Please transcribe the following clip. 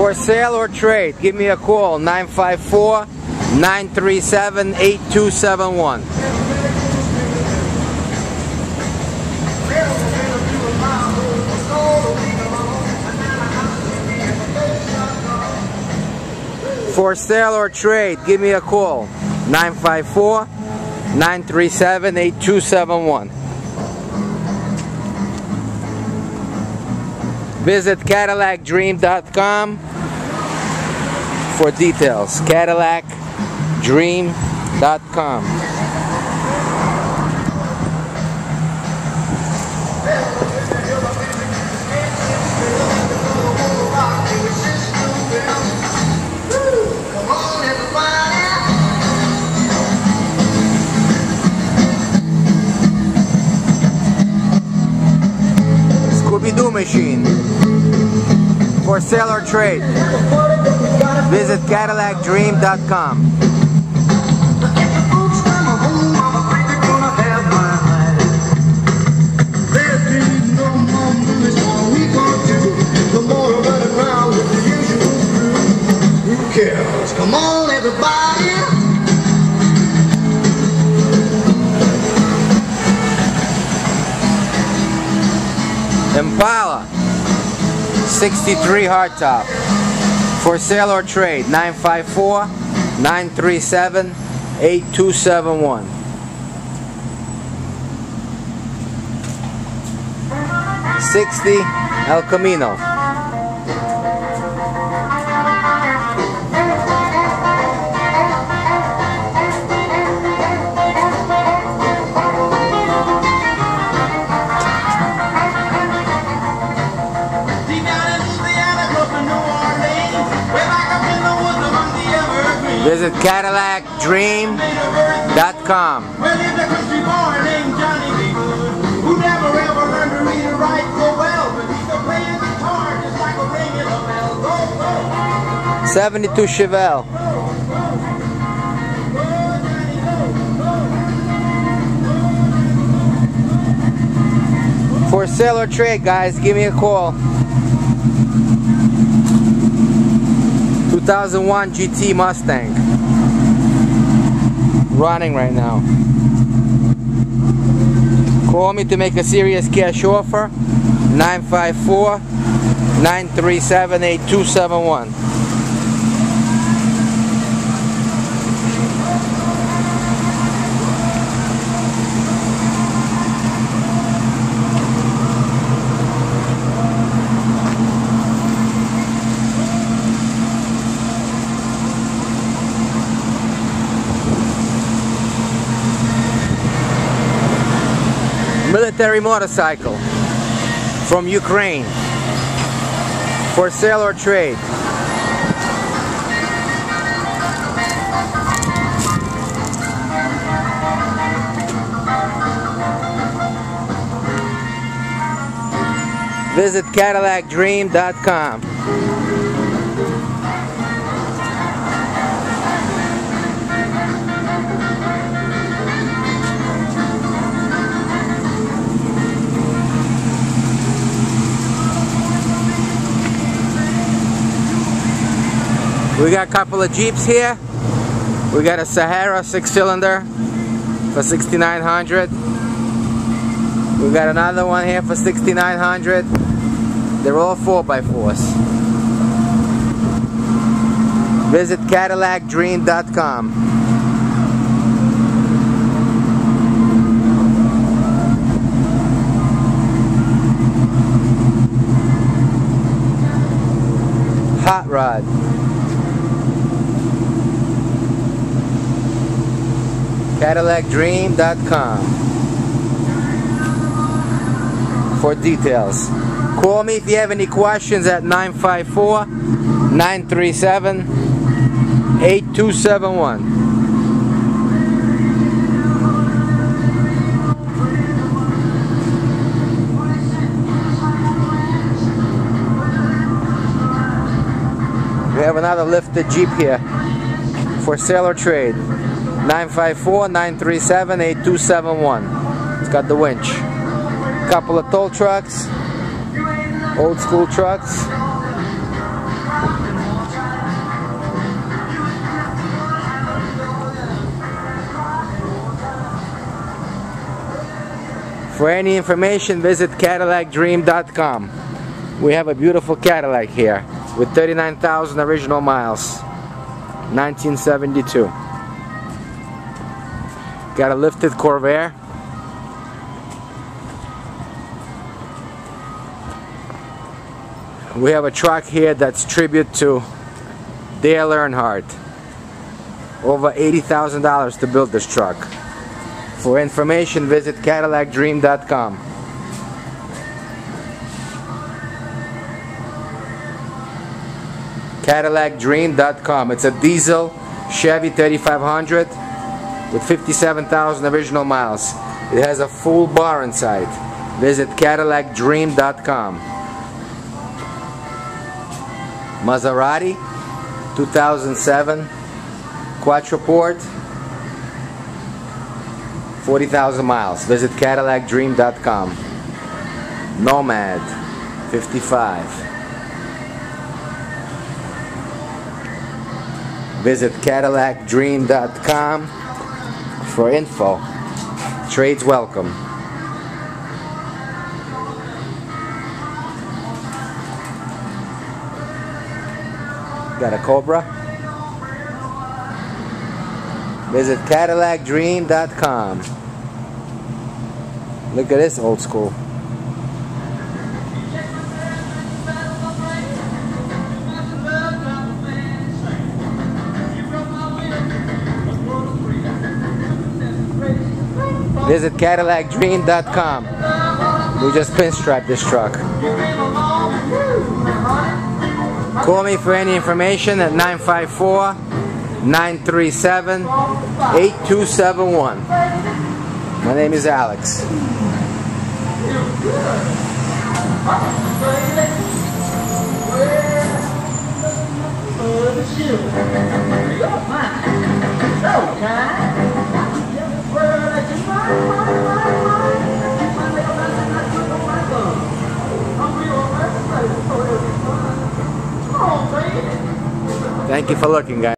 For sale or trade, give me a call, 954-937-8271. For sale or trade, give me a call, 954-937-8271. Visit CadillacDream.com for details. CadillacDream.com. Scooby-Doo machine. For sale or trade, visit CadillacDream.com. Come on, everybody. Impala 63 hardtop. For sale or trade, 954-937-8271. '60 El Camino. Visit CadillacDream.com. Well, there's a country boy named Johnny B. who never ever learned to read and write so well, but he could play his guitar just like a regular bell. Go, go. 72 Chevelle. For sale or trade, guys, give me a call. 2001 GT Mustang. Running right now. Call me to make a serious cash offer. 954-937-8271. Military motorcycle from Ukraine. For sale or trade. Visit CadillacDream.com. We got a couple of Jeeps here. We got a Sahara 6-cylinder for $6,900. We got another one here for $6,900. They're all 4x4s. Visit CadillacDream.com. Hot rod. CadillacDream.com for details. Call me if you have any questions at 954-937-8271. We have another lifted Jeep here for sale or trade. 954-937-8271. It's got the winch. Couple of tow trucks, old school trucks. For any information, visit CadillacDream.com. We have a beautiful Cadillac here with 39,000 original miles. 1972. Got a lifted Corvair. We have a truck here that's tribute to Dale Earnhardt. Over $80,000 to build this truck. For information, visit CadillacDream.com. CadillacDream.com. It's a diesel Chevy 3500 with 57,000 original miles. It has a full bar inside. Visit CadillacDream.com. Maserati 2007 Quattraport, 40,000 miles. Visit CadillacDream.com. Nomad 55. Visit CadillacDream.com for info. Trades welcome. Got a Cobra? Visit CadillacDream.com. Look at this old school. Visit CadillacDream.com. We just pinstriped this truck. Call me for any information at 954-937-8271. My name is Alex. Thank you for looking, guys.